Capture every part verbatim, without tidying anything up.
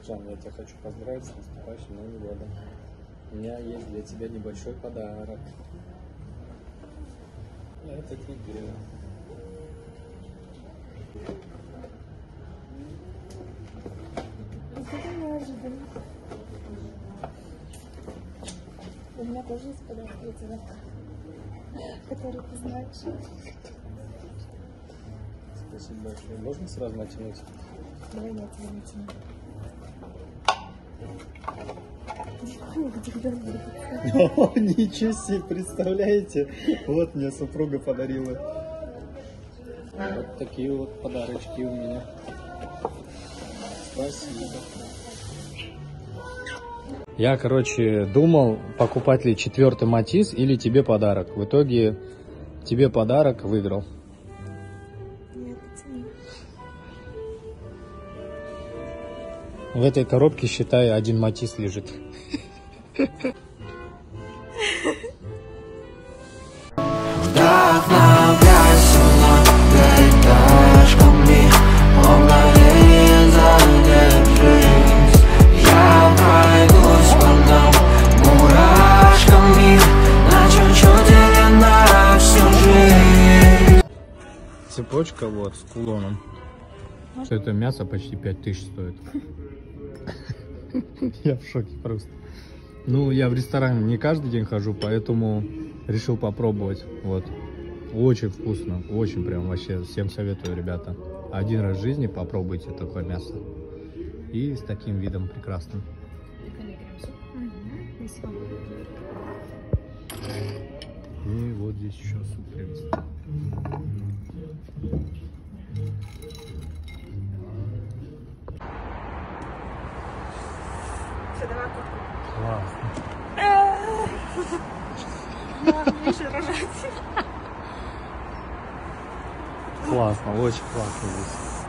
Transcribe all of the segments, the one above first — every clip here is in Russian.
Жан, я тебя хочу поздравить с наступающим Новым годом. У меня есть для тебя небольшой подарок. Это тебе. Это неожиданно. У меня тоже есть подарок для тебя, который ты знаешь. Спасибо большое. Можно сразу натянуть? Давай я тебя натяну. О, ничего себе, представляете? Вот мне супруга подарила. Вот такие вот подарочки у меня. Спасибо. Я, короче, думал, покупать ли четвертый Матис или тебе подарок. В итоге тебе подарок, выиграл. Нет, цени. В этой коробке, считай, один Матис лежит. Цепочка вот с кулоном. Что это мясо почти пять тысяч стоит. Я в шоке просто. Ну, я в ресторан не каждый день хожу, поэтому решил попробовать. Вот. Очень вкусно, очень прям вообще всем советую, ребята. Один раз в жизни попробуйте такое мясо. И с таким видом прекрасным. И вот здесь еще суп привезли. Все, давай. Классно. Миша рожать. Классно, очень классно здесь.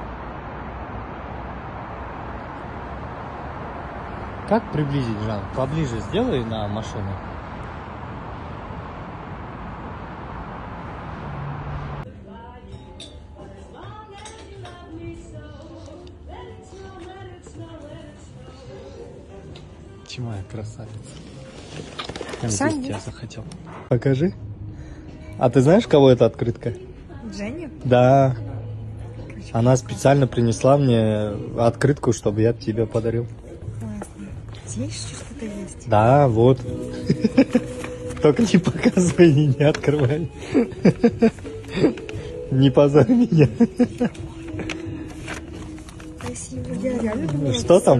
Как приблизить, Жан? Поближе сделай на машину. Моя красавица. Я здесь тебя захотел. Покажи. А ты знаешь, кого это открытка? Женя? Да. Она специально принесла мне открытку, чтобы я тебе подарил. Классно. Здесь еще что-то есть? Да, вот. Только не показывай и не открывай. Не позорь меня. Спасибо. Я реально думала, что там?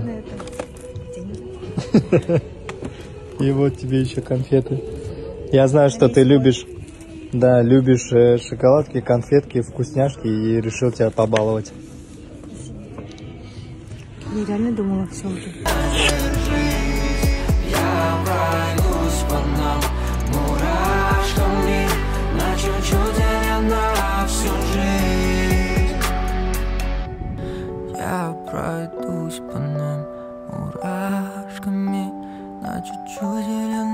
Деньги. И вот тебе еще конфеты. Я знаю, что ты любишь, да, любишь э, шоколадки, конфетки, вкусняшки, и решил тебя побаловать. Я реально думала, все уже. Я пройдусь по нам мурашками на чуть-чуть.